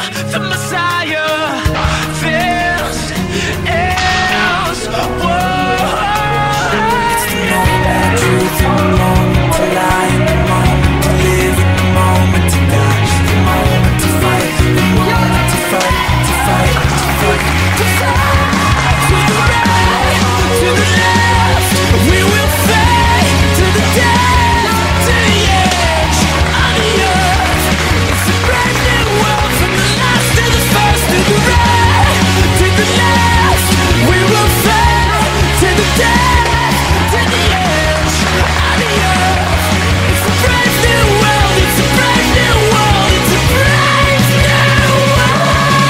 the Messiah. This is war. It's the moment, truth in the moment, to lie in the moment, to live in the moment, to die, the moment to fight, the moment to fight, to fight, to fight, to fight. To the right, to the left, we will fight to the death, to the edge of the earth. It's a brand new world, from the last to the first, to the right, to the left, we will fight to the death, to the edge of the earth. It's a brand new world, it's a brand new world, it's a brand new world.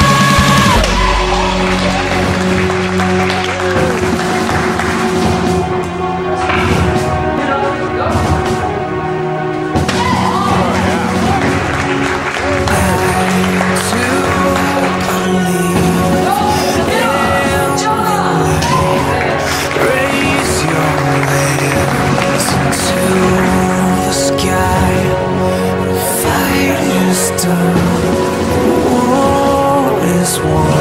Raise your hands into the sky. The fight is done, war is won.